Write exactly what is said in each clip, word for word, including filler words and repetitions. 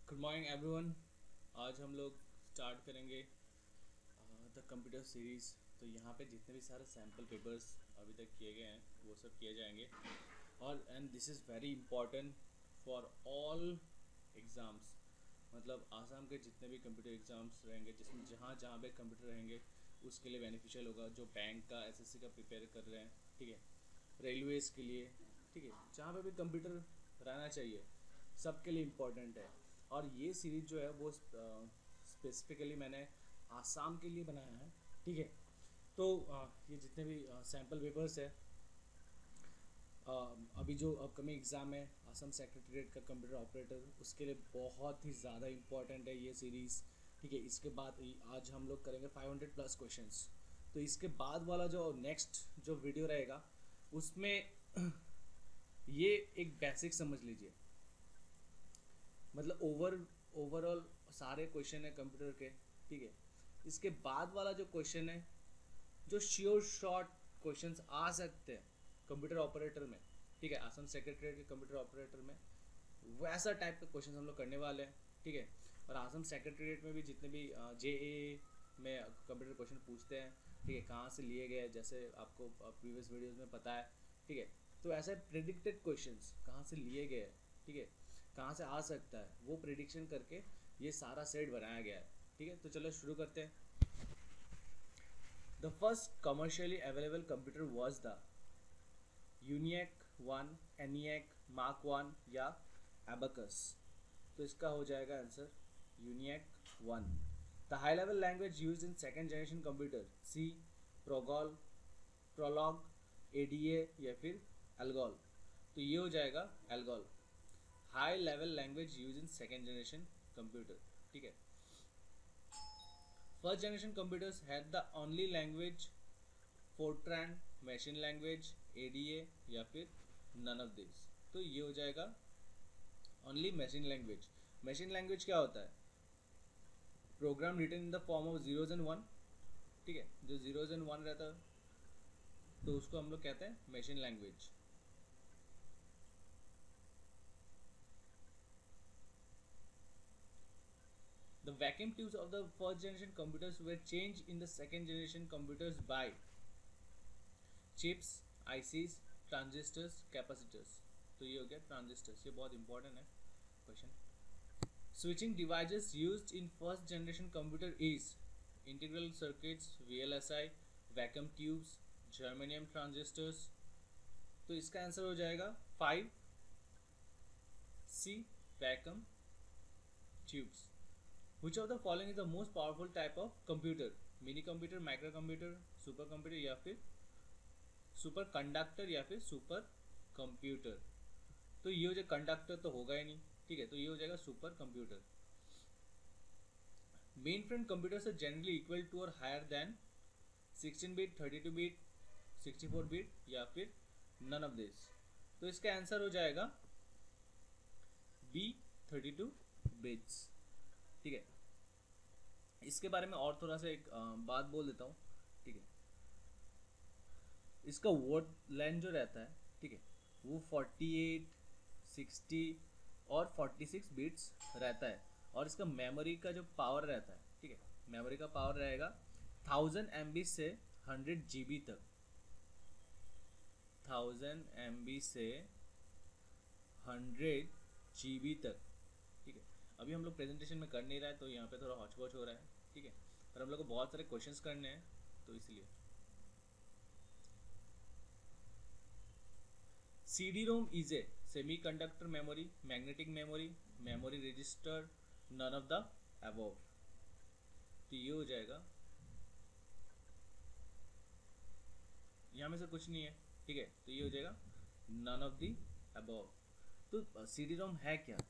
Good morning everyone. आज हम लोग स्टार्ट करेंगे द कंप्यूटर सीरीज़। तो यहाँ पे जितने भी सारे सैम्पल पेपर्स अभी तक किए गए हैं वो सब किए जाएंगे। और and this is very important for all exams, मतलब आसाम के जितने भी कंप्यूटर एग्ज़ाम्स रहेंगे, जिसमें जहाँ जहाँ पे कंप्यूटर रहेंगे उसके लिए बेनिफिशियल होगा। जो बैंक का एसएससी का प्रिपेयर कर रहे हैं, ठीक है, रेलवेज़ के लिए, ठीक है, जहाँ पे भी कंप्यूटर रहना चाहिए सबके लिए इम्पोर्टेंट है। और ये सीरीज़ जो है वो स्पेसिफिकली मैंने आसाम के लिए बनाया है, ठीक है। तो आ, ये जितने भी सैम्पल पेपर्स है, आ, अभी जो अपकमिंग एग्ज़ाम है आसाम सेक्रेटरीट का कंप्यूटर ऑपरेटर, उसके लिए बहुत ही ज़्यादा इम्पॉर्टेंट है ये सीरीज़, ठीक है। इसके बाद आज हम लोग करेंगे फाइव हंड्रेड प्लस क्वेश्चंस। तो इसके बाद वाला जो नेक्स्ट जो वीडियो रहेगा उसमें ये एक बेसिक समझ लीजिए, मतलब ओवर ओवरऑल सारे क्वेश्चन है कंप्यूटर के, ठीक है। इसके बाद वाला जो क्वेश्चन है, जो श्योर शॉर्ट क्वेश्चंस आ सकते हैं कंप्यूटर ऑपरेटर में, ठीक है, आसाम सेक्रेटरीट के कंप्यूटर ऑपरेटर में, वैसा टाइप के क्वेश्चन हम लोग करने वाले हैं, ठीक है। और आसाम सेक्रेटरीट में भी जितने भी जे ए में कंप्यूटर क्वेश्चन पूछते हैं, ठीक है, कहाँ से लिए गए, जैसे आपको प्रीवियस वीडियोज़ में पता है, ठीक है। तो ऐसे प्रेडिक्टेड क्वेश्चंस कहाँ से लिए गए, ठीक है, कहाँ से आ सकता है, वो प्रिडिक्शन करके ये सारा सेट बनाया गया है, ठीक है। तो चलो शुरू करते हैं। The first commercially available computer was the UNIVAC one, ENIAC, Mark one or abacus. तो इसका हो जाएगा answer UNIVAC one. The high level language use in second generation computer, C, progol, Prolog, ADA या फिर एल्गोल। तो ये हो जाएगा ALGOL, high level language use in second generation computer, ठीक है। First generation computers had the only language FORTRAN, machine language, ADA या फिर नन ऑफ दिस। तो ये हो जाएगा only machine language. Machine language क्या होता है? Program written in the form of zeros and one, ठीक है, जो जीरोज एंड वन रहता है तो उसको हम लोग कहते हैं machine language. The vacuum tubes of the first generation computers were changed in the second generation computers by chips, I Cs, transistors, capacitors। तो ये हो गया ट्रांजिस्टर्स, ये बहुत इंपॉर्टेंट है question. Switching devices used in first generation computer is integral circuits, V L S I, vacuum tubes, germanium transistors। तो इसका answer हो जाएगा five C, vacuum tubes। Which of the following is the most powerful type of computer? Mini computer, micro computer, super computer या फिर super conductor या फिर super computer. तो ये हो जाएगा, कंडक्टर तो होगा ही नहीं, ठीक है, तो ये हो जाएगा super computer. Main frame computers are generally equal to और higher than sixteen bit, thirty two bit, sixty four bit या फिर नन ऑफ दिस। तो इसका आंसर हो जाएगा बी, थर्टी टू बिट्स, ठीक है। इसके बारे में और थोड़ा सा एक आ, बात बोल देता हूँ, ठीक है। इसका वर्ड लेंथ जो रहता है, ठीक है, वो फोर्टी एट, सिक्सटी और फोर्टी सिक्स बिट्स रहता है। और इसका मेमोरी का जो पावर रहता है, ठीक है, मेमोरी का पावर रहेगा थाउजेंड एम बी से हंड्रेड जी बी तक, थाउजेंड एम बी से हंड्रेड जी बी तक, ठीक है। अभी हम लोग प्रेजेंटेशन में कर नहीं रहा है तो यहाँ पे थोड़ा हॉचपॉच हो रहा है, ठीक है, पर हम लोग को बहुत सारे क्वेश्चंस करने हैं तो इसलिए। C D ROM is a semi conductor memory, magnetic memory, memory register, none of the above. तो ये हो जाएगा, यहाँ में से कुछ नहीं है, ठीक है, तो ये हो जाएगा नन ऑफ द अबव। तो सी डी रोम है क्या?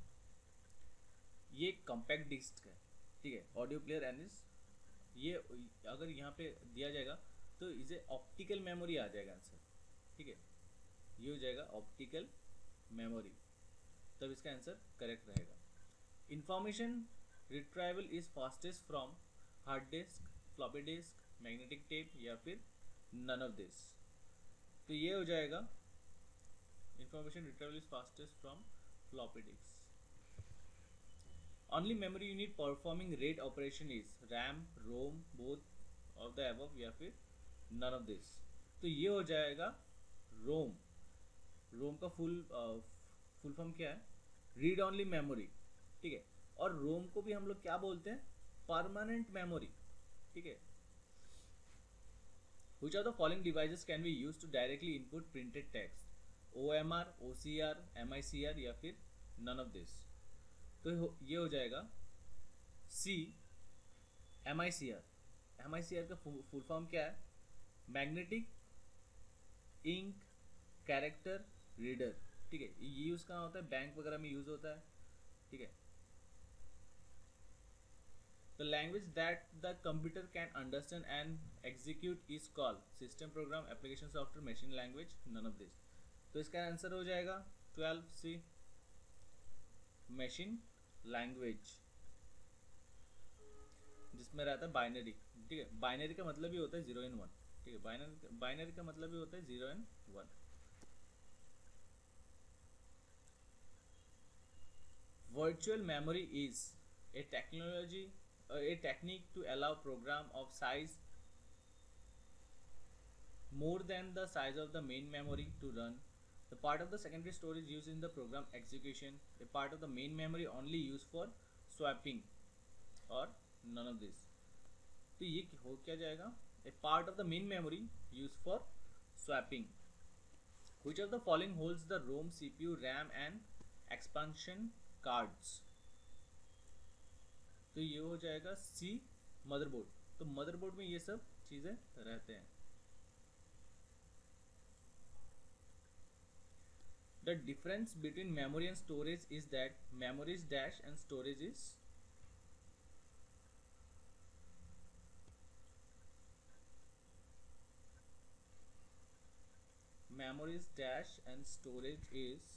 ये कॉम्पैक्ट डिस्क है, ठीक है, ऑडियो प्लेयर एंड इज, ये अगर यहाँ पे दिया जाएगा तो इसे ऑप्टिकल मेमोरी आ जाएगा आंसर, ठीक है, ये हो जाएगा ऑप्टिकल मेमोरी, तब इसका आंसर करेक्ट रहेगा। Information retrieval is fastest from hard disk, floppy disk, magnetic tape या फिर नन ऑफ दिस। तो ये हो जाएगा information retrieval is fastest from floppy disk. Only memory unit performing RAID operation is RAM, ROM, both of the above या फिर none of this। तो ये हो जाएगा रोम। रोम का फुल फुल फॉर्म क्या है? रीड ओनली मेमोरी, ठीक है। और रोम को भी हम लोग क्या बोलते हैं? परमानेंट मेमोरी, ठीक है। Which of the following devices can be used to directly input printed text? O M R, O C R, M I C R या फिर none of this। तो ये हो जाएगा C, M I C R। M I C R का full form क्या है? Magnetic ink character reader, ठीक है। ये यूज कहाँ होता है? बैंक वगैरह में यूज होता है, ठीक है। The language that the computer can understand and execute is called system program, application software, machine language, none of this। तो इसका आंसर हो जाएगा ट्वेल्व सी, मशीन लैंग्वेज, जिसमें रहता है बाइनरी, ठीक है। बाइनरी का मतलब ही होता है जीरो एंड वन, ठीक है। बाइनरी बाइनरी का मतलब ही होता है zero and one. Virtual memory is a technology, uh, a technique to allow program of size more than the size of the main memory to run. The part of the secondary storage used in the program execution, a part of the main memory only used for swapping, or none of this। तो ये हो क्या जाएगा? A part of the main memory used for swapping। Which of the following holds the ROM, C P U, RAM and expansion cards? तो ये हो जाएगा सी, motherboard. तो मदरबोर्ड में ये सब चीजें रहते हैं। The difference between memory and storage is that memory is dash and storage is memory is dash and storage is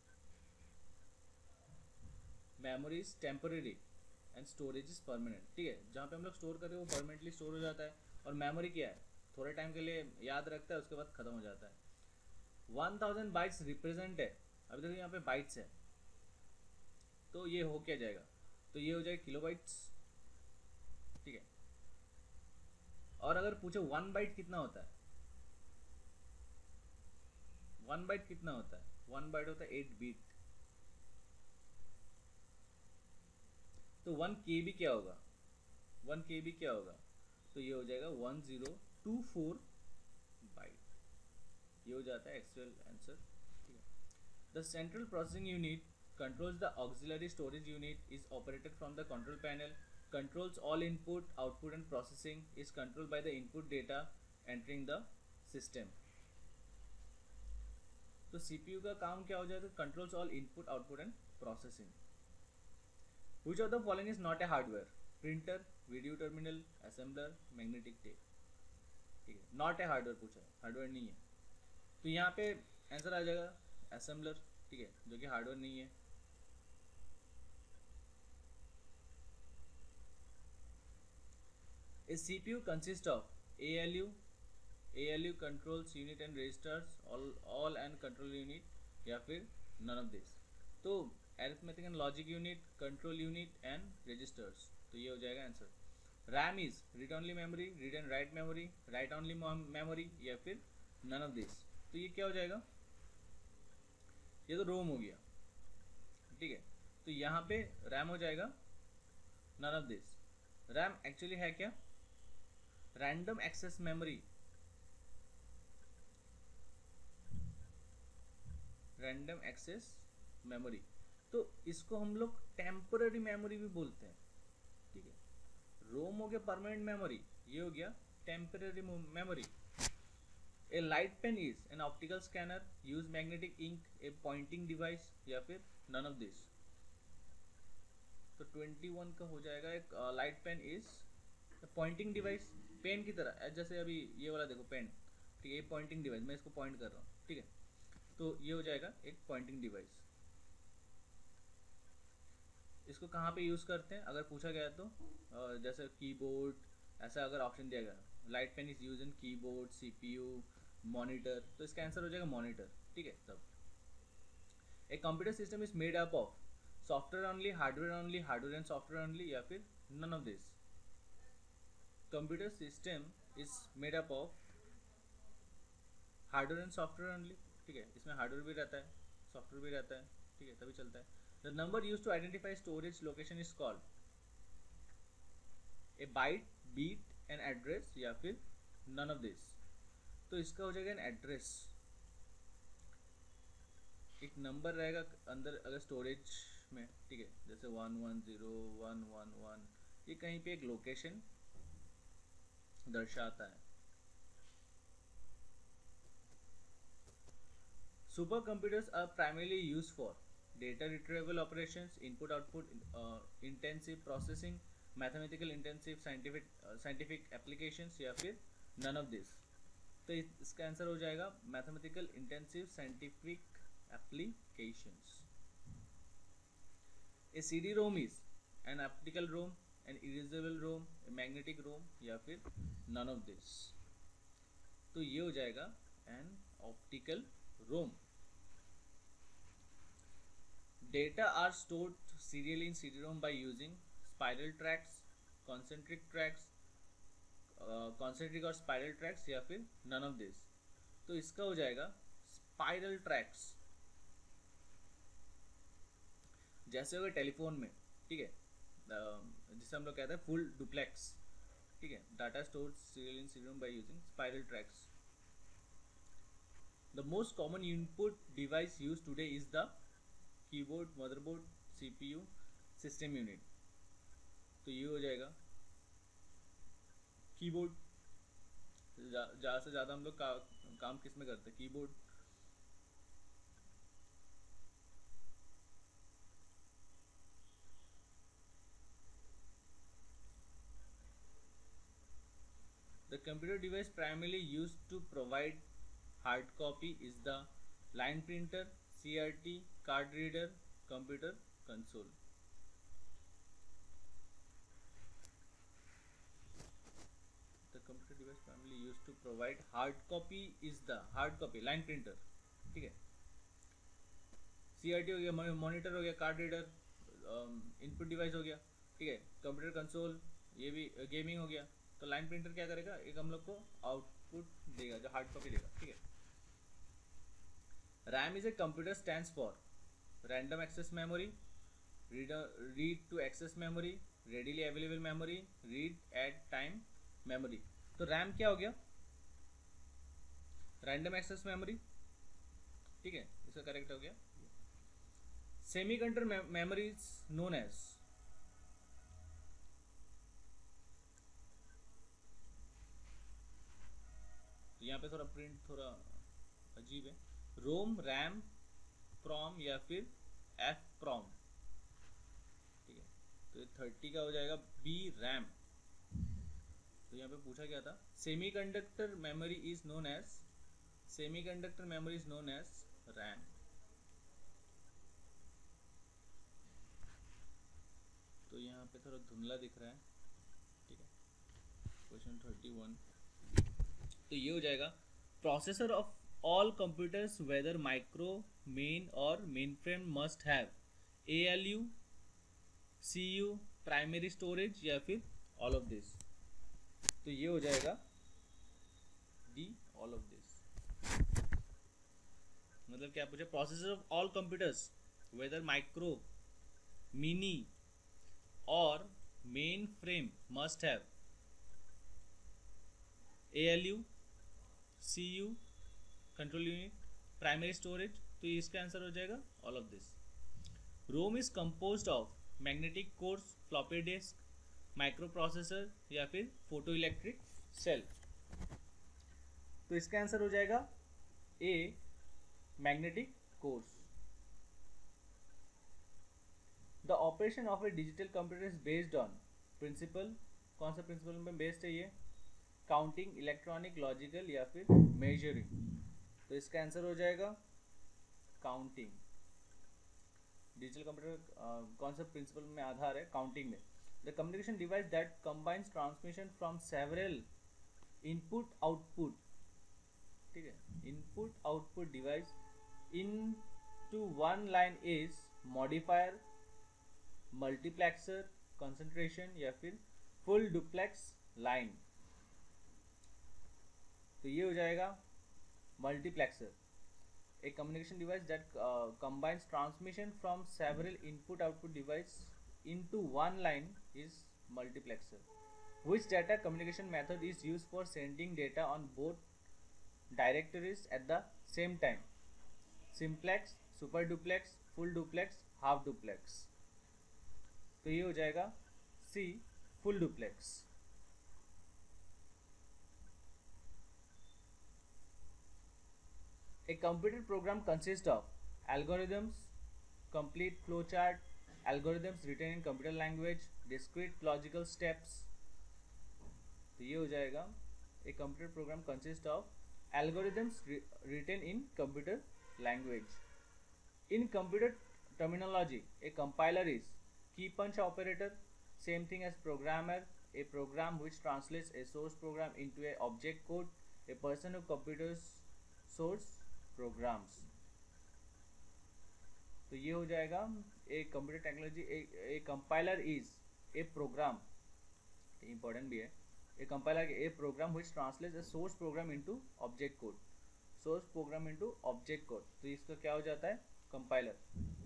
memory is temporary and storage is permanent, ठीक है। जहाँ पे हम लोग स्टोर कर रहे हैं वो परमानेंटली स्टोर हो जाता है, और मेमोरी क्या है? थोड़े टाइम के लिए याद रखता है, उसके बाद खत्म हो जाता है। वन थाउजेंड बाइट्स रिप्रेजेंट है, अभी देखो यहाँ पे बाइट्स है, तो ये हो क्या जाएगा? तो ये हो जाएगा किलो बाइट्स, ठीक है। और अगर पूछो वन बाइट कितना होता है? वन बाइट कितना होता है? वन बाइट होता है एट बीट। तो वन के बी क्या होगा? वन के बी क्या होगा? तो ये हो जाएगा one zero two four byte. ये हो जाता है एक्चुअल आंसर, ठीक है। The central processing unit controls the auxiliary storage unit, is operated from the control panel, controls all input, output and processing, is controlled by the input data entering the system। तो CPU का काम क्या हो जाता है? Controls all input, output and processing. Which of the following is not a hardware? Printer, video terminal, assembler, magnetic tape, ठीक है। Not a hardware पूछा है, हार्डवेयर नहीं है, तो यहाँ पे आंसर आ जाएगा असेंबलर, ठीक है, जो कि हार्डवेयर नहीं है। A C P U consists of A L U, A L U controls unit and registers, all all and control unit, या फिर none of this। तो arithmetic and logic unit, control unit and registers, तो ये हो जाएगा answer. RAM is read only memory, read and write memory, write only memory, या फिर none of this। तो ये क्या हो जाएगा? ये तो रोम हो गया, ठीक है। तो यहाँ पे RAM हो जाएगा none of this। RAM actually है क्या? Random access memory, random access memory. तो इसको हम लोग टेम्पररी मेमोरी भी बोलते हैं, ठीक है। रोम हो गया परमानेंट मेमोरी, ये हो गया temporary memory. A light pen is an optical scanner, use magnetic ink, a pointing device, या फिर नन ऑफ दिस। तो ट्वेंटी वन का हो जाएगा एक light pen is pointing device, pen की तरह, जैसे अभी ये वाला देखो पेन, ठीक है, ये पॉइंटिंग डिवाइस, मैं इसको पॉइंट कर रहा हूँ, ठीक है। तो ये हो जाएगा एक पॉइंटिंग डिवाइस। इसको कहाँ पे यूज करते हैं अगर पूछा गया तो? जैसे कीबोर्ड, ऐसा अगर ऑप्शन दिया गया, light pen is use in keyboard, CPU, monitor, तो इसका आंसर हो जाएगा मॉनिटर, ठीक है। तब a computer system is made up of software only, hardware only, hardware and software only, या फिर none of this. Computer system is made up of hardware and software only, ठीक है, इसमें हार्डवेयर भी रहता है, सॉफ्टवेयर भी रहता है, ठीक है, तभी चलता है। The number use to identify storage location is called a byte, bit and address, या फिर नन ऑफ दिस। तो इसका हो जाएगा एन एड्रेस, एक नंबर रहेगा अंदर अगर स्टोरेज में, ठीक है, जैसे one one zero one one one, ये कहीं पे एक लोकेशन दर्शाता है। Super computers are primarily used for data retrieval operations, input output intensive processing, mathematical intensive scientific scientific applications, या फिर नन ऑफ दिस। तो इसका आंसर हो जाएगा mathematical intensive scientific applications. A C D ROM is an optical ROM, an erasable ROM, a magnetic ROM, या फिर none of this। तो ये हो जाएगा an optical ROM। Data are stored serially in C D ROM by using spiral tracks, concentric tracks, uh, concentric और spiral tracks, या फिर none of this। तो इसका हो जाएगा spiral tracks। जैसे हो गए टेलीफोन में, ठीक है, जिसे हम लोग कहते हैं फुल डुप्लेक्स, ठीक है, data stored serial in serial by using spiral tracks. The most common input device use today is the keyboard, motherboard, CPU, system unit. तो ये हो जाएगा कीबोर्ड। ज़्यादा से ज़्यादा हम लोग का, काम किस में करते हैं, keyboard. The computer device primarily used to provide hard copy is the line printer, C R T, card reader, computer console। The computer device primarily used to provide hard copy is the hard copy line printer, ठीक है, C R T हो गया, monitor हो गया, card reader, input device हो गया, ठीक है, कंप्यूटर कंसोल, ये भी गेमिंग हो गया। तो लाइन प्रिंटर क्या करेगा, एक हम लोग को आउटपुट देगा जो हार्ड कॉपी देगा, ठीक है। RAM is a computer stands for random access memory, read to access memory, readily available memory, read at time memory. तो रैम क्या हो गया, रैंडम एक्सेस मेमोरी, ठीक है, इसका करेक्ट हो गया। Semiconductor memory is known as, यहाँ पे थोड़ा प्रिंट थोड़ा अजीब है, रोम, रैम, प्रॉम, या फिर एफ प्रॉम, ठीक है। तो थर्टी का हो जाएगा बी रैम। तो यहाँ पे पूछा क्या था, semiconductor memory is known as, semiconductor memory is known as RAM. तो यहाँ पे थोड़ा धुंधला दिख रहा है, ठीक है। क्वेश्चन थर्टी वन, तो ये हो जाएगा processor of all computers whether micro, main और main frame must have A L U, C U, primary storage, या फिर ऑल ऑफ दिस। तो ये हो जाएगा डी ऑल ऑफ दिस। मतलब क्या पूछे, processor of all computers whether micro, mini और main frame must have A L U, C U, control unit, primary storage. तो इसका आंसर हो जाएगा all of this. ROM is composed of magnetic cores, floppy disk, micro processor, या फिर photo electric cell. तो इसका answer हो जाएगा a magnetic cores. The operation of a digital computer is based on principle, कौन सा प्रिंसिपल में based है ये, काउंटिंग, इलेक्ट्रॉनिक, लॉजिकल, या फिर मेजरिंग। तो इसका आंसर हो जाएगा काउंटिंग। डिजिटल कंप्यूटर कौन सा प्रिंसिपल में आधार है, काउंटिंग में। The communication device that combines transmission from several input output, ठीक है, input output device in to one line is modifier, multiplexer concentration या फिर फुल डुप्लेक्स लाइन। तो ये हो जाएगा multiplexer, a communication device that uh, combines transmission from several input output device into one line is multiplexer. Which data communication method is used for sending data on both directories at the same time? Simplex, super duplex, full duplex, half duplex। तो ये हो जाएगा C, full duplex। A computer program consists of algorithms, complete flowchart, algorithms written in computer language, discrete logical steps। तो ये हो जाएगा a computer program consists of algorithms written in computer language। In computer terminology, a compiler is key punch operator, same thing as programmer, a program which translates a source program into a object code, a person who computers source programs. तो ये हो जाएगा एक computer technology, a compiler is a program, important भी है, a compiler a program which translates a source program into object code, source program into object code. तो इसका क्या हो जाता है compiler.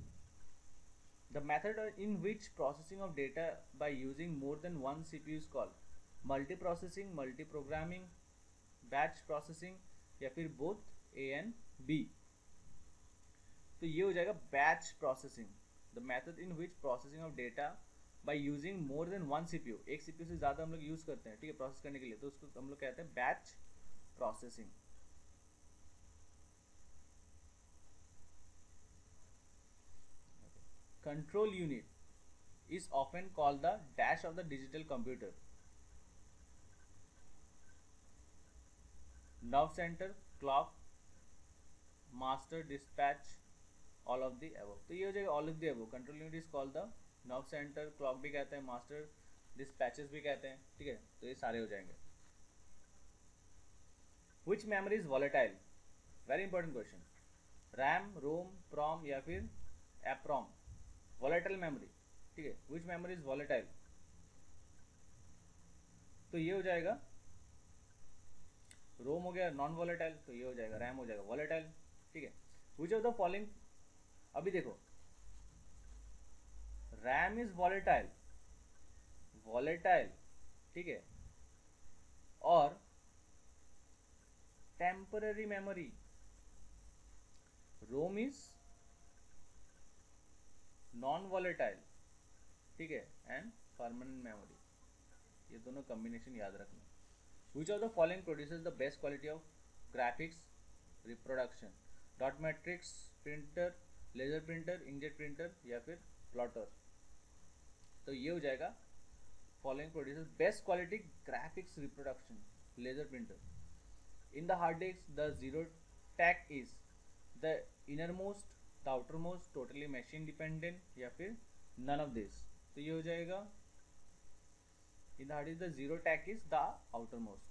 The method in which processing of data by using more than one CPU is called multi processing, multi programming, batch processing या फिर both A and B. तो ये हो जाएगा batch processing, the method in which processing of data by using more than one CPU, एक CPU से ज्यादा हम लोग यूज करते हैं, ठीक है, प्रोसेस करने के लिए, तो उसको हम लोग कहते हैं batch processing. Control unit is often called the dash of the digital computer. Nerve centre, clock, master, dispatch, all of the above. तो ये हो जाएगा all of the above. Control unit is called the nerve centre, clock भी कहते हैं, master, dispatches भी कहते हैं, ठीक है, तो ये सारे हो जाएंगे। Which memory is volatile, very important question. RAM, ROM, PROM या फिर एप्रॉम, वॉलेटाइल मेमोरी, ठीक है, विच मेमोरी इज वॉलेटाइल। तो ये हो जाएगा रोम हो गया नॉन वॉलेटाइल, तो ये हो जाएगा रैम हो जाएगा वॉलेटाइल, ठीक है। विच ऑफ द फॉलोइंग, अभी देखो रैम इज वॉलेटाइल, वॉलेटाइल, ठीक है, और temporary memory ROM is non volatile, ठीक है, एंड परमानेंट मेमोरी, ये दोनों कॉम्बिनेशन याद रखना। Which of the following produces the best quality of graphics reproduction, dot matrix printer, laser printer, inkjet printer या फिर प्लॉटर। तो ये हो जाएगा following producers best quality graphics reproduction, laser printer. In the hard disk the zero track is the inner most, the outer most, totally machine dependent या फिर none of this. तो ये हो जाएगा in the hard disk the zero track is the outer most.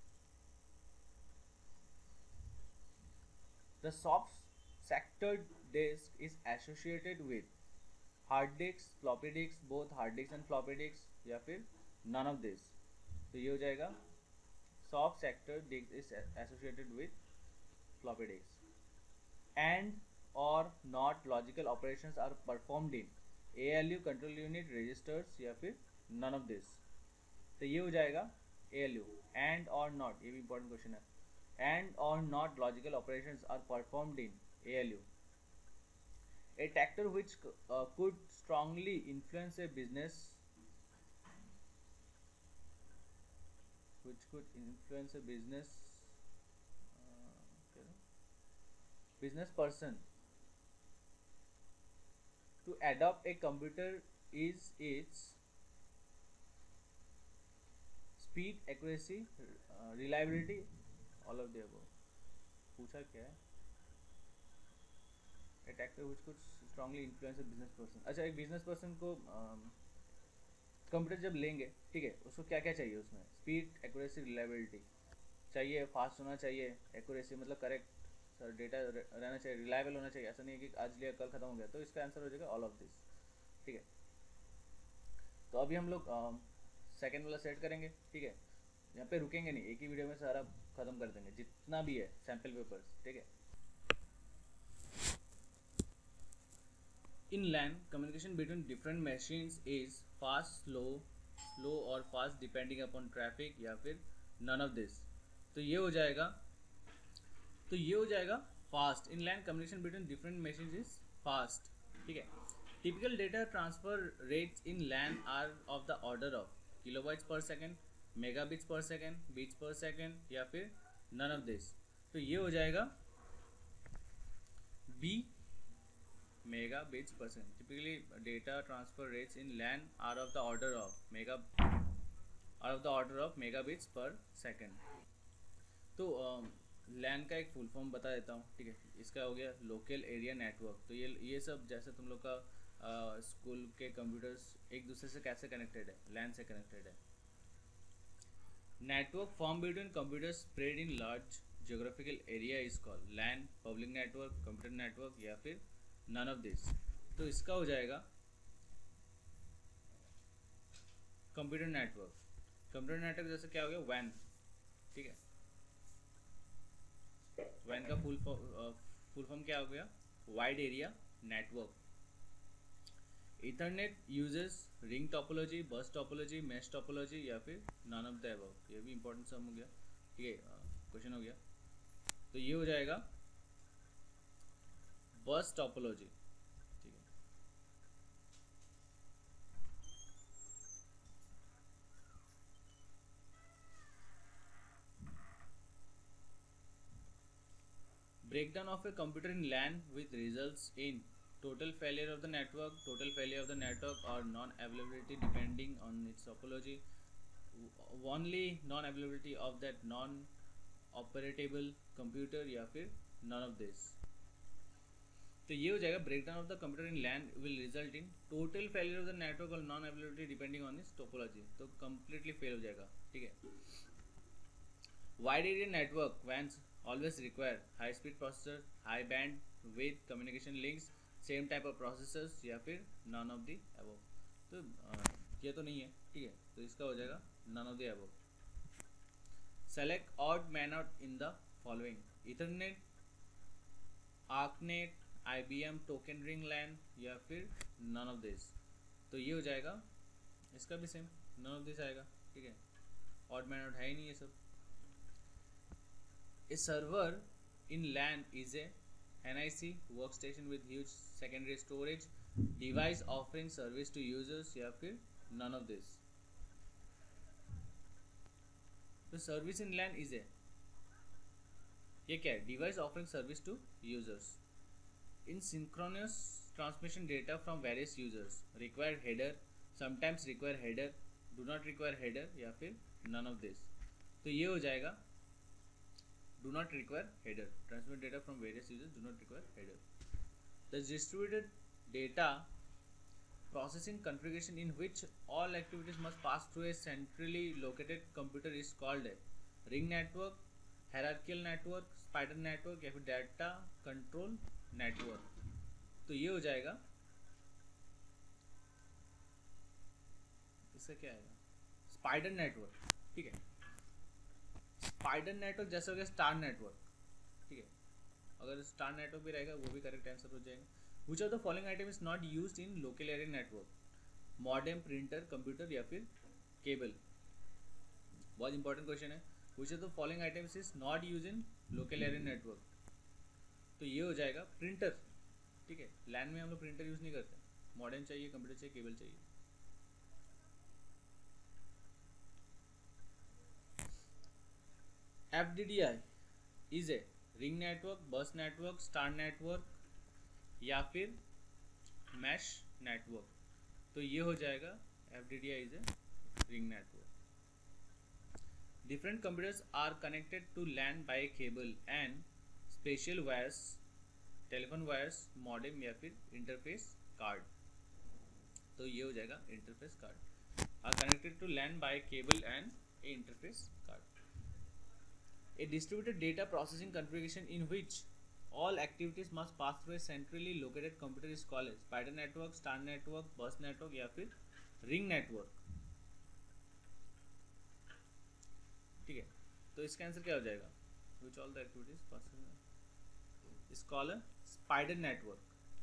The soft sectored disk is associated with hard disks, floppy disks, both hard disks and floppy disks या फिर none of this। तो ये हो जाएगा soft sectored disk is associated with floppy disks। And or not logical operations are performed in A L U, control unit, registers या फिर none of this। तो ये हो जाएगा A L U, and or not, ये भी important question है। And or not logical operations are performed in A L U। A factor which uh, could strongly influence a business, which could influence a business uh, okay, business person to adopt a computer is its speed, accuracy, uh, reliability, all of the above. पूछा क्या है, a factor which could strongly influence a business person. अच्छा, एक business person को computer जब लेंगे, ठीक है, उसको क्या क्या चाहिए उसमें, स्पीड, एक्यूरेसी, रिलायबिलिटी चाहिए, फास्ट होना चाहिए, एक्यूरेसी मतलब करेक्ट सर डेटा रहना चाहिए, रिलायबल होना चाहिए, ऐसा नहीं है कि आज लिया कल खत्म हो गया। तो इसका आंसर हो जाएगा ऑल ऑफ दिस, ठीक है। तो अभी हम लोग सेकेंड वाला सेट करेंगे, ठीक है। यहाँ पे रुकेंगे नहीं, एक ही वीडियो में सारा खत्म कर देंगे जितना भी है सैम्पल पेपर्स, ठीक है। In LAN, communication between different machines is fast, slow, slow और fast depending upon traffic या फिर none of this। तो ये हो जाएगा तो ये हो जाएगा fast। In LAN, communication between different machines is fast, ठीक है। Typical data transfer rates in LAN are of the order of kilobytes per second, megabits per second, bits per second या फिर none of this। तो ये हो जाएगा B megabits per second। Typically data transfer rates in LAN are of the order of mega are of the order of megabits per second। तो LAN का एक full form बता देता हूँ, ठीक है। इसका हो गया लोकल एरिया नेटवर्क। तो ये ये सब जैसे तुम लोग का स्कूल के कंप्यूटर्स एक दूसरे से कैसे कनेक्टेड है, LAN से कनेक्टेड है। Network form between computers spread in large geographical area is called LAN, public network, computer network या फिर नन ऑफ दिस। तो इसका हो जाएगा कंप्यूटर नेटवर्क। कंप्यूटर नेटवर्क जैसे क्या हो गया वैन, ठीक है। वैन का फुल फुल फॉर्म क्या हो गया, wide area network. Ethernet uses ring topology, bus topology, mesh topology या फिर नन ऑफ द अबव। ये भी इंपॉर्टेंट सम हो गया, ठीक है, क्वेश्चन हो गया। तो ये हो जाएगा बस टोपोलॉजी, ठीक है। Breakdown of a computer in LAN with results in total failure of the network, total failure of the network or non-availability depending on its topology, only non-availability of that non-operatable computer या फिर none of this। तो ये हो जाएगा breakdown of the computer in LAN will result in total failure of the network और non availability depending on its topology. तो completely fail हो जाएगा, ठीक है। Wide area network WANs always require high speed processor, high band with communication links, same type of processors या फिर none of the above। तो ये तो नहीं है, ठीक है। तो इसका हो जाएगा none of the above। select odd man out in the following: Ethernet, ArcNet, I B M token ring LAN या फिर none of this। तो ये हो जाएगा, इसका भी सेम none of this आएगा, ठीक है। odd man out है ही नहीं ये सब। A server in LAN is a N I C workstation with huge secondary storage device offering service to users या फिर none of this। तो service in LAN is a, ये क्या है, device offering service to users in synchronous transmission data from various users, require header, sometimes require header, do not require header या फिर none of this। तो ये हो जाएगा do not require header, transmit data from various users, do not require header। The distributed data processing configuration in which all activities must pass through a centrally located computer is called a ring network, hierarchical network, spider network या फिर data control network। तो ये हो जाएगा, इसका क्या आएगा, spider network, ठीक है। स्पाइडर नेटवर्क जैसे हो गया स्टार नेटवर्क, ठीक है। अगर स्टार नेटवर्क भी रहेगा वो भी करेक्ट आंसर हो जाएगा। Which of the following item is not used in local area network, modem, printer, computer या फिर केबल। बहुत इंपॉर्टेंट क्वेश्चन है। Which of the following items is not used in local area network. तो ये हो जाएगा प्रिंटर, ठीक है। लैन में हम लोग प्रिंटर यूज नहीं करते, मॉडेम चाहिए, कंप्यूटर चाहिए, केबल चाहिए। F D D I is a ring network, bus network, star network या फिर मैश नेटवर्क। तो ये हो जाएगा F D D I is a ring network. Different computers are connected to LAN by cable and special wires, telephone wires, modem या फिर interface card. तो ये हो जाएगा interface card are connected to LAN by cable and a interface card. A distributed data processing configuration in which all activities must pass through a centrally located computer is called spider network, star network, bus network या फिर ring network, ठीक है। तो इसका answer क्या हो जाएगा? Which all the activities possible is called a spider network.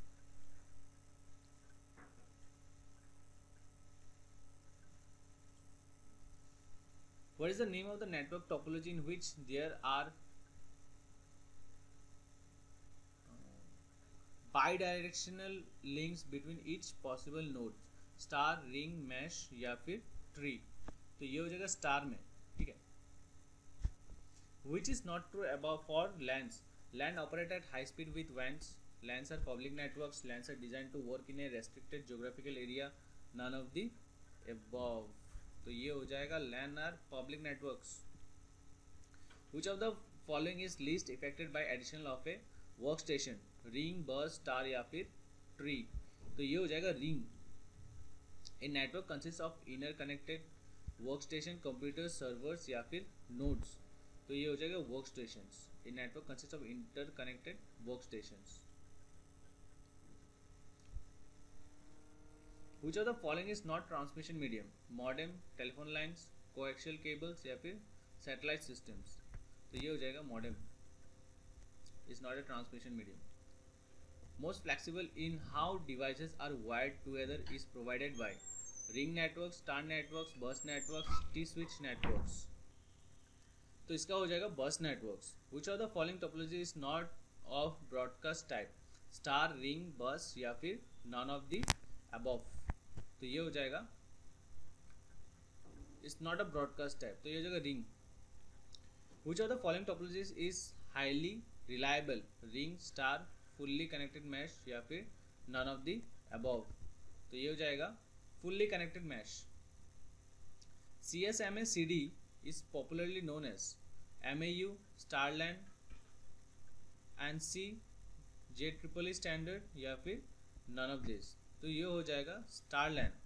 What is the name of the network topology in which there are bidirectional links between each possible node? Star, ring, mesh या फिर tree. तो ये हो जाएगा star में, ठीक है। Which is not true above for LANs. LAN operate at high speed with W A Ns. LANs are public networks. LANs are designed to work in a restricted geographical area. None of the above. तो ये हो जाएगा LAN are public networks. Which of the following is least affected by addition of a workstation? Ring, bus, star या फिर tree। तो ये हो जाएगा ring. A network consists of interconnected workstation, computers, servers या फिर nodes। तो ये हो जाएगा workstations. A network consists of interconnected workstations. Which of the following is not transmission medium? Modem, telephone lines, coaxial cables या फिर satellite systems। तो ये हो जाएगा modem is not a transmission medium. Most flexible in how devices are wired together is provided by ring networks, star networks, bus networks, T-switch networks। तो इसका हो जाएगा bus networks। Which of the following topology is not of broadcast type? Star, ring, bus या फिर none of the above। तो ये हो जाएगा is not a broadcast type। तो ये हो जाएगा ring। Which of the following topologies is highly reliable? Ring, star, fully connected mesh या फिर none of the above। तो ये हो जाएगा fully connected mesh। C S M A C D is popularly known as M A U, Starland, ANSI, J E E E standard या फिर none of this। तो ये हो जाएगा Starland।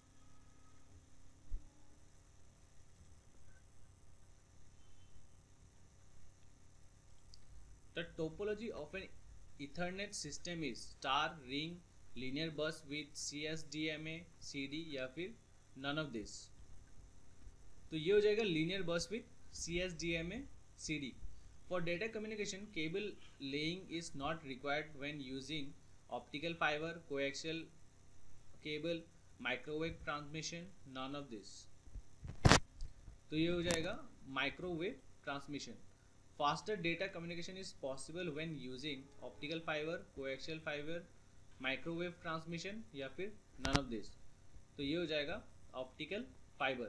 The topology of an Ethernet system is star, ring, linear bus with C S D M A, C D या फिर none of this। तो ये हो जाएगा linear bus with C S D M A, C D। For data communication, cable laying is not required when using optical fiber, coaxial cable, microwave transmission, none of this। तो ये हो जाएगा microwave transmission। Faster data communication is possible when using optical fiber, coaxial fiber, microwave transmission या फिर none of this। तो ये हो जाएगा optical fiber।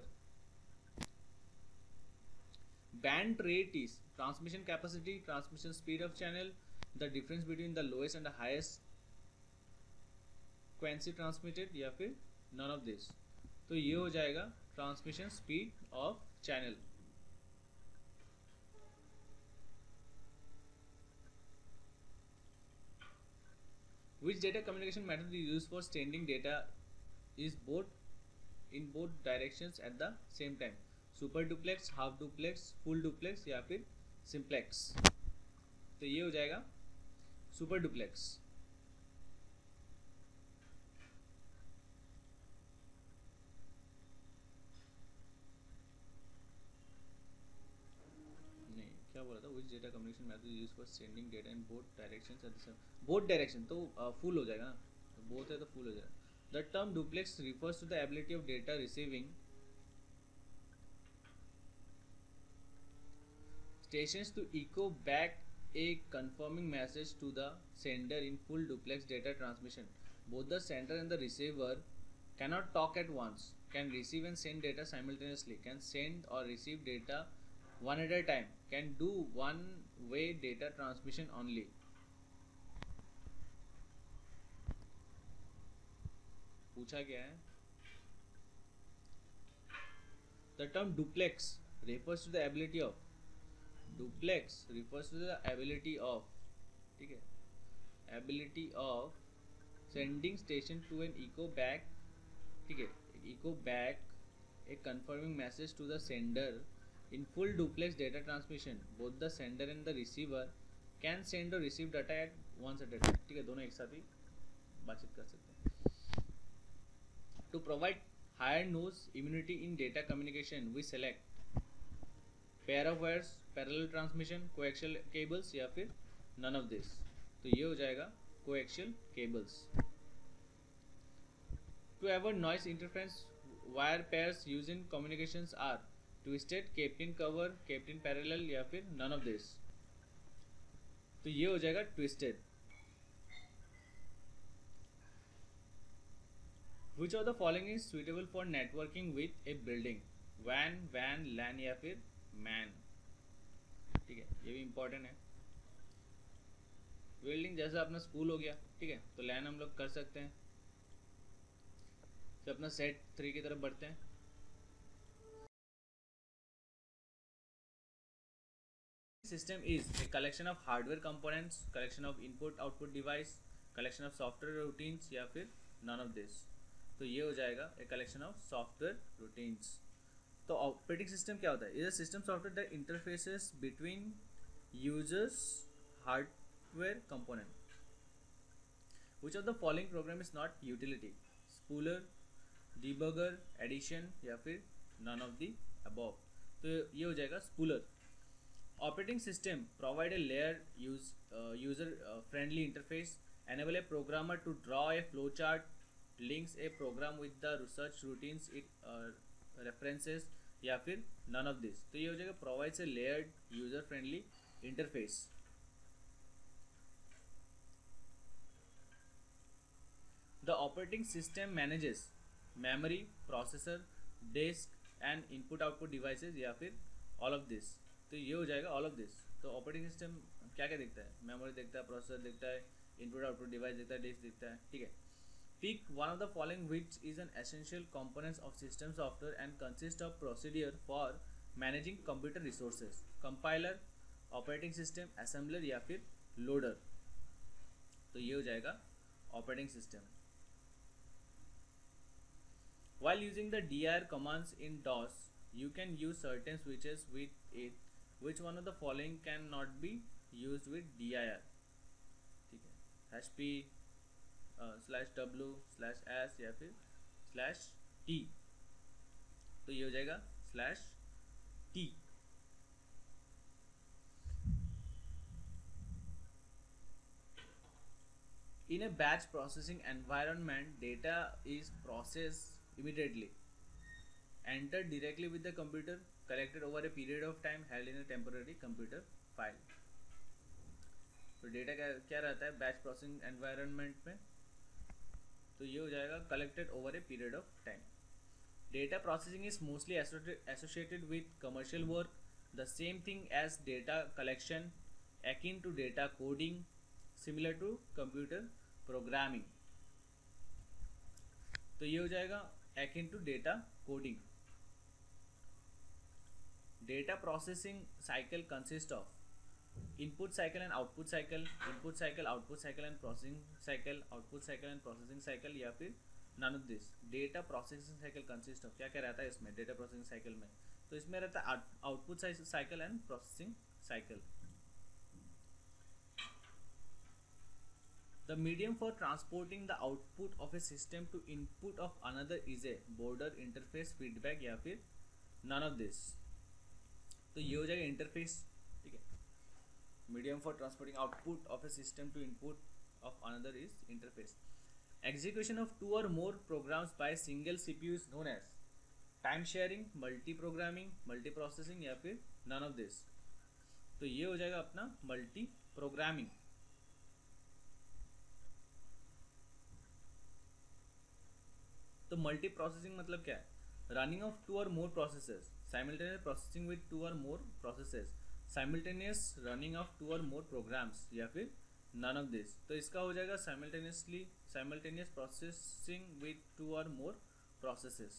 Band rate is transmission capacity, transmission speed of channel, the difference between the lowest and the highest frequency transmitted या फिर none of this। तो ये हो जाएगा transmission speed of channel। Which data communication method is used for sending data is both in both directions at the same time? Super duplex, half duplex, full duplex या फिर simplex। तो ये हो जाएगा super duplex। नहीं, क्या बोला था? Which data communication method is used for sending data in both directions at the same both direction। तो full हो जाएगा ना, तो both है तो full हो जाएगा। The term duplex refers to the ability of data receiving stations to echo back a confirming message to the sender in full duplex data transmission. Both the sender and the receiver cannot talk at once, can receive and send data simultaneously, can send or receive data one at a time, can do one way data transmission only। पूछा क्या है? The term duplex refers to the ability of duplex refers to the ability of ठीक है ability of sending station to an echo back ठीक है echo back a confirming message to the sender in full duplex data transmission। Both the sender and the receiver can send or receive data at once at a time। ठीक है, दोनों एक साथ ही बातचीत कर सकते हैं। To provide higher noise immunity in data communication we select pair of wires, parallel transmission, coaxial cables या फिर नन ऑफ दिस। तो ये हो जाएगा coaxial cables. To avoid noise interference wire pairs use in communications are twisted, kept in cover, kept in parallel या फिर none of this. तो ये हो जाएगा twisted. Which of the following is suitable for networking with a building? Van, van, लैन या फिर man. ठीक है, ये भी इम्पोर्टेंट है। बिल्डिंग जैसा अपना स्कूल हो गया, ठीक है, तो लैन हम लोग कर सकते हैं। तो अपना सेट थ्री की तरफ बढ़ते हैं। System is a collection of hardware components, collection of input output device, collection of software routines या फिर none of this। तो ये हो जाएगा a collection of software routines। तो ऑपरेटिंग सिस्टम क्या होता है? Is a system software that interfaces between users hardware component. Which of the following program is not utility? Spooler, debugger, edition या फिर नन ऑफ द अबव। तो ये हो जाएगा spooler. Operating system provide a layered use, uh, user uh, friendly interface, enable a programmer to draw a flowchart, links a program with the research routines it uh, references या फिर none of this। तो ये हो जाएगा provides a layered user friendly interface। The operating system manages memory, processor, disk and input output devices या फिर all of this। तो ये हो जाएगा ऑल ऑफ दिस। तो ऑपरेटिंग सिस्टम क्या क्या देखता है? मेमोरी देखता है, प्रोसेसर देखता है, इनपुट आउटपुट डिवाइस देखता है, डिस्क देखता है, ठीक है। Pick one of the following which is an essential components of system software and consist of procedure for managing computer resources. Compiler, operating system, assembler या फिर लोडर। तो ये हो जाएगा operating system. While using the D I R commands in DOS, you can use certain switches with it. Which one of the following cannot be used with D I R? ठीक है, H P slash W slash S या फिर slash T। तो ये हो जाएगा slash T। In a batch processing environment, data is processed immediately, entered directly with the computer, collected over a period of time, held in a temporary computer file। तो data क्या क्या रहता है batch processing environment में? तो ये हो जाएगा collected over a period of time. Data processing is mostly associated with commercial work, the same thing as data collection, akin to data coding, similar to computer programming। तो ये हो जाएगा akin to data coding। Data processing cycle consists of input cycle and output cycle, input cycle, output cycle and processing cycle, output cycle and processing cycle या फिर none of this। Data processing cycle consists of क्या क्या रहता है इसमें data processing cycle में? तो इसमें रहता है output cycle and processing cycle। The medium for transporting the output of a system to input of another is a border, interface, feedback या फिर none of this। तो ये हो जाएगा इंटरफेस, ठीक है। Medium for transporting output of a system to input of another is interface. Execution of two और more programs by single CPU is known as time sharing, multi programming, multi processing या फिर none of this. तो ये हो जाएगा अपना multi programming. तो multi processing मतलब क्या है? रनिंग ऑफ टू और more processes, simultaneous processing with two or more processes, simultaneous running of two or more programs या फिर none of this। तो इसका हो जाएगा simultaneously simultaneous processing with two or more processes।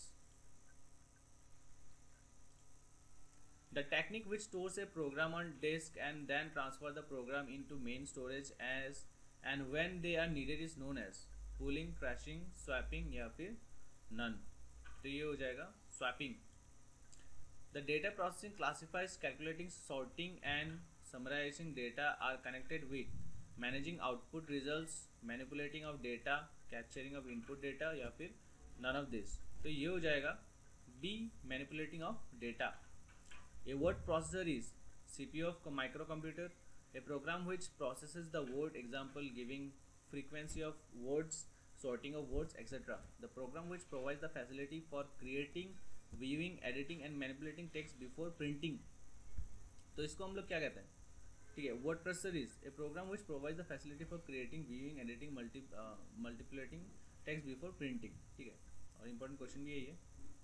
The technique which stores a program on disk and then transfer the program into main storage as and when they are needed is known as pooling, crashing, swapping या फिर none। तो ये हो जाएगा swapping। The data processing classifies, calculating, sorting and summarizing data are connected with managing output results, manipulating of data, capturing of input data या फिर none of this. तो ये हो जाएगा B manipulating of data. A word processor is C P U of microcomputer, a program which processes the word, example giving frequency of words, sorting of words, et cetera. The program which provides the facility for creating, viewing, editing and manipulating text before printing. तो इसको हम लोग क्या कहते हैं? ठीक है, word processor is a program which provide the facility for creating, viewing, editing, multi manipulating text before printing. ठीक है, और इंपॉर्टेंट क्वेश्चन भी यही है.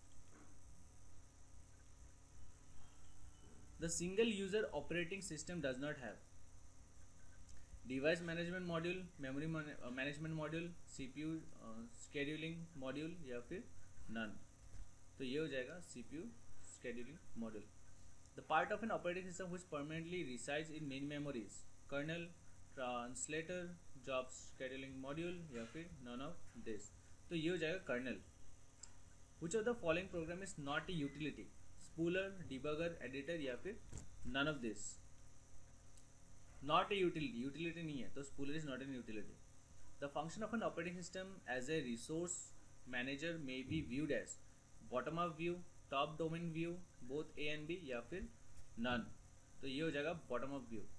The single user operating system does not have device management module, memory management module, CPU scheduling module या फिर none. तो ये हो जाएगा CPU scheduling module. The part of an operating system which permanently resides in main memory is kernel, translator, job scheduling module या फिर none of this. तो ये हो जाएगा kernel. Which of the following program is not a utility? Spooler, debugger, editor या फिर none of this. Not a utility. Utility नहीं है तो spooler is not an utility. The function of an operating system as a resource manager may be viewed as bottom up view, top domain view, both A and B या फिर none. तो ये हो जाएगा bottom up view.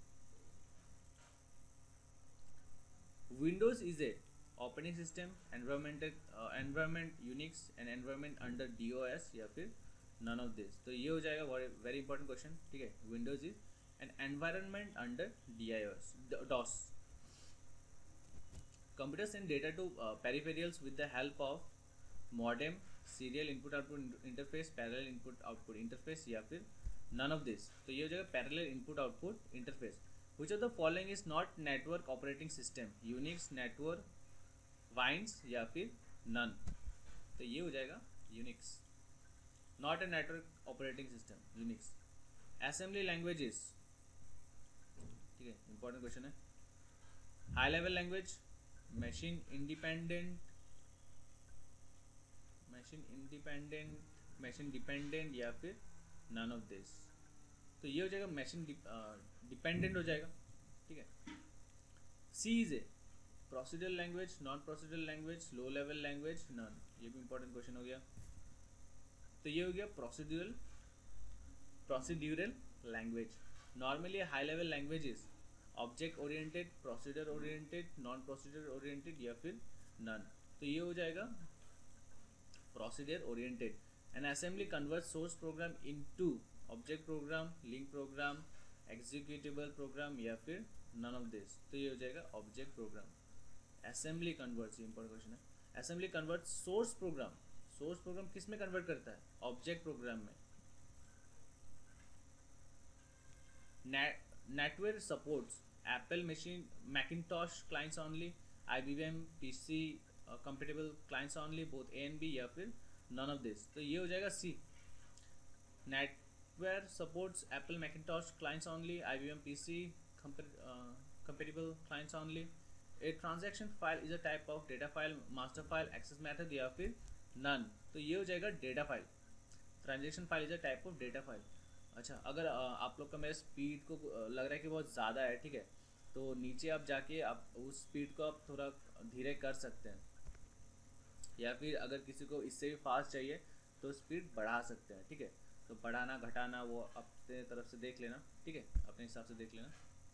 Windows is a operating system, environment environment Unix and environment under DOS या फिर none of this. तो ये हो जाएगा वेरी इंपॉर्टेंट क्वेश्चन. ठीक है, Windows is an environment under D I O S DOS. Computer send data to peripherals with the help of modem, serial input output interface, parallel input output interface या फिर none of this. तो ये हो जाएगा parallel input output interface. Which of the following is not network operating system? Unix, network, Vines या फिर none. तो ये हो जाएगा Unix. Not a network operating system Unix. Assembly languages. ठीक है, इंपॉर्टेंट क्वेश्चन है. High level language, machine independent, machine independent, machine dependent या फिर नन ऑफ दिस. तो ये हो जाएगा मशीन डिपेंडेंट हो जाएगा. ठीक है. C is a procedural language, non procedural language, low level language, none. ये भी इंपॉर्टेंट क्वेश्चन हो गया. तो ये हो गया procedural procedural language. Normally high level language is object oriented, procedure oriented, non procedure oriented या फिर नन. तो ये हो जाएगा procedure oriented. An assembly converts source program into object program, link program, executable program या फिर none of this. तो ये हो जाएगा object program. Assembly converts, ये important question है. Assembly converts source program. Source program किस में convert करता है? Object program में. Net, NetWare supports Apple machine, Macintosh clients only, I B M P C compatible clients only, both A and B या फिर none of this. तो ये हो जाएगा C. NetWare supports Apple Macintosh clients only, IBM PC compatible clients only. A transaction file is a type of data file, master file, access method या फिर none. तो ये हो जाएगा data file. Transaction file is a type of data file. अच्छा, अगर uh, आप लोग का मेरे स्पीड को uh, लग रहा है कि बहुत ज़्यादा है, ठीक है, तो नीचे आप जाके आप उस स्पीड को आप थोड़ा धीरे कर सकते हैं, या फिर अगर किसी को इससे भी फास्ट चाहिए तो स्पीड बढ़ा सकते हैं. ठीक है, तो बढ़ाना घटाना वो अपने तरफ से देख लेना. ठीक है, अपने हिसाब से देख लेना.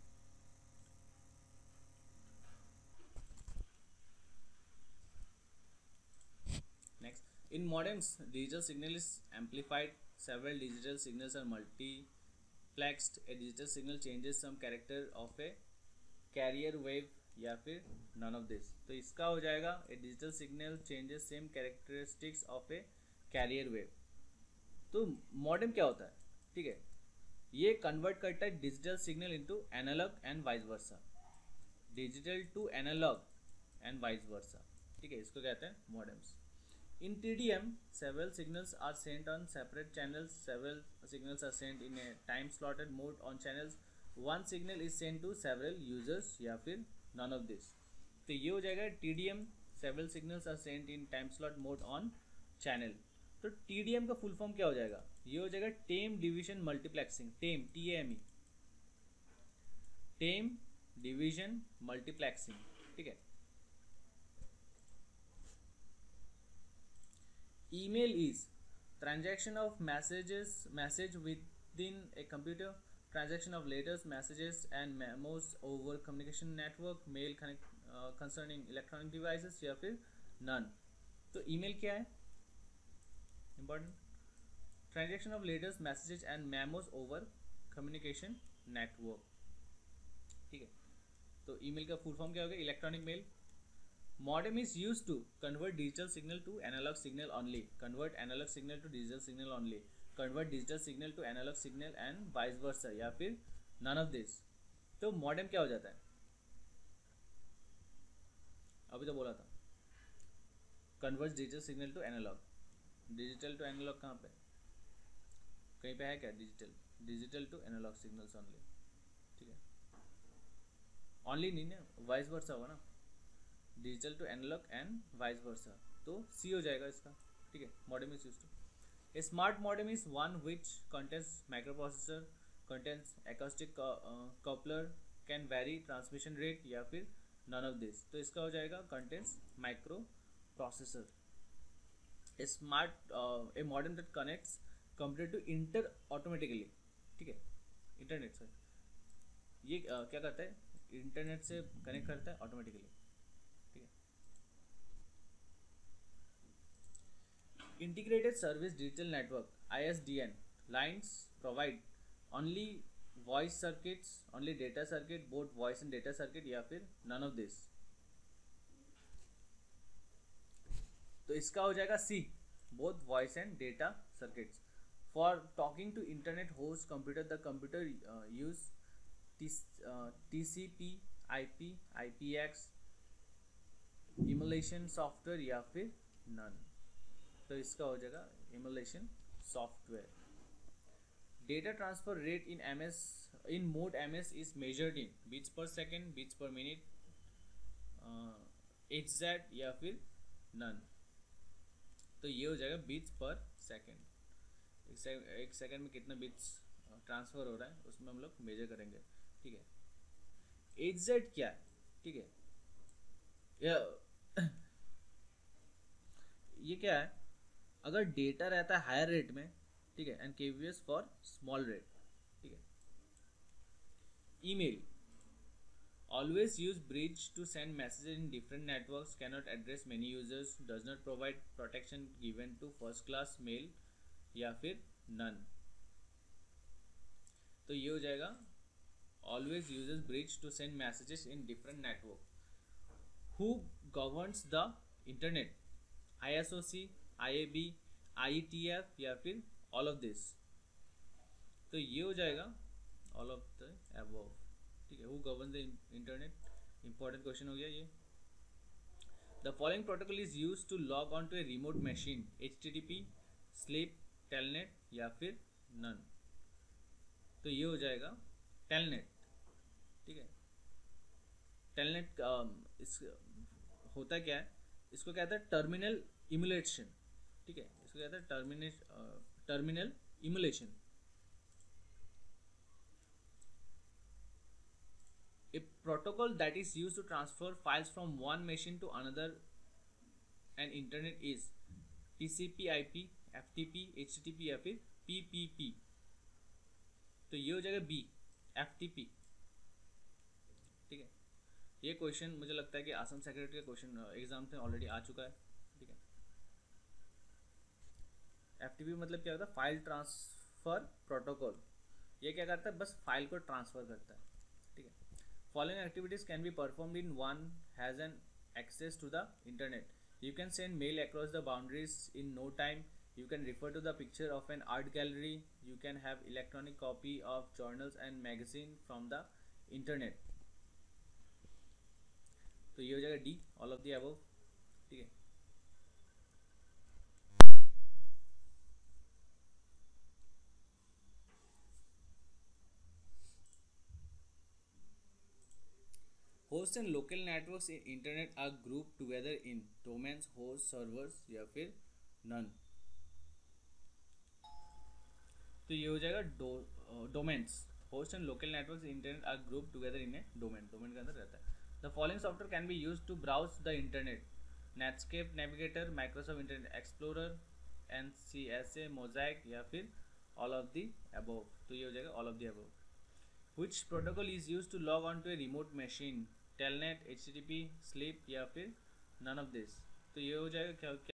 Next, in modems digital signal is amplified, several digital signals are multiplexed, a digital signal changes some character of a carrier wave या फिर नन ऑफ दिस. तो इसका हो जाएगा a digital signal changes same characteristics of a carrier wave. तो modem क्या होता है? ठीक है, ये कन्वर्ट करता है digital signal into analogue and vice versa, digital to analogue and vice versa. ठीक है, इसको कहते हैं modems. In T D M, several signals are sent on separate channels. Several signals are sent in a time slotted mode on channels. One signal is sent to several users या फिर none of this. तो ये हो जाएगा T D M, several signals are sent in time slot mode on channel. तो T D M का full form क्या हो जाएगा? ये हो जाएगा time division multiplexing. Time, T A M E, time division multiplexing. ठीक है, email is transaction of messages message within a computer, transaction of letters, messages and memos over communication network, mail connect uh, concerning electronic devices या फिर none. तो email क्या है important, transaction of letters, messages and memos over communication network. ठीक है, तो email का full form क्या होगा, electronic mail. Modem is used to convert digital signal to analog signal only, convert analog signal to digital signal only, convert digital signal to analog signal and vice versa या फिर none of this. तो modem क्या हो जाता है, अभी तो बोला था converts digital signal to analog. digital to analog कहाँ पे, कहीं पे है क्या digital, digital to analog signals only. ठीक है, only नहीं ना, vice versa होगा ना, digital to analogue and vice versa, तो सी हो जाएगा इसका. ठीक है, modem is used to. Smart modem is one which contains microprocessor, contains acoustic coupler, can vary transmission rate या फिर नन ऑफ दिस. तो इसका हो जाएगा contains micro processor. Smart a modem that connects computer to inter automatically. ठीक है, internet से ये uh, क्या करता है, इंटरनेट से कनेक्ट करता है automatically. Integrated Service Digital Network I S D N lines provide only voice circuits, only data circuit, both voice and data circuit या फिर none of this. तो इसका हो जाएगा C, both voice and data circuits. For talking to internet host computer, the computer uh, use T, uh, T C P, I P, I P X, emulation software या फिर none. तो इसका हो जाएगा emulation software. Data transfer rate in M S in mode M S is measured in bits per second, bits per minute, uh, H Z या फिर none. तो ये हो जाएगा bits per second. एक, से, एक सेकंड में कितना बिट्स ट्रांसफर हो रहा है उसमें हम लोग मेजर करेंगे. ठीक है, H Z क्या है, ठीक है, ये क्या है, अगर डेटा रहता है हायर रेट में, ठीक है, and KVS for small rate. ठीक है, email always use bridge to send messages in different networks, can not address many users, does not provide protection given to first class mail या फिर none. तो ये हो जाएगा always uses bridge to send messages in different network. Who governs the internet, I S O C, I A B, I E T F या फिर all of this. तो ये हो जाएगा ऑल ऑफ द अबव. ठीक है, who govern the internet, important question हो गया ये. The following protocol is use to log on to a remote machine, H T T P, SLIP, telnet या फिर नन. तो ये हो जाएगा टेलनेट. ठीक है, टेलनेट इस होता क्या है, इसको कहता है टर्मिनल इमुलेशन. ठीक है, इसको कहता है terminate terminal emulation. A protocol that is used to transfer files from one machine to another and internet is T C P I P, F T P, H T T P या फिर P P P. तो ये हो जाएगा B, F T P. ठीक है, ये question मुझे लगता है कि आसाम सेक्रेटरी का क्वेश्चन एग्जाम से ऑलरेडी आ चुका है. ठीक है, F T P मतलब क्या होता है, फाइल ट्रांसफर प्रोटोकॉल. ये क्या करता है, बस फाइल को ट्रांसफर करता है. ठीक है, following activities can be performed in one has an access to the internet. You can send mail across the boundaries in no time. You can refer to the picture of an art gallery. You can have electronic copy of journals and magazine from the internet. तो ये हो जाएगा D, all of the above. ठीक है, host and local networks in internet are group together in domains, host, servers या फिर none. तो ये हो जाएगा do domains. Host and local networks internet are group together in a domain. Domain के अंदर रहता है. The following software can be use to browse the internet, Netscape Navigator, Microsoft Internet Explorer, N C S A Mosaic या फिर all of the above. तो ये हो जाएगा all of the above. Which protocol is use to log on to a remote machine, telnet, H T T P, SLIP या फिर none of this. तो ये हो जाएगा क्या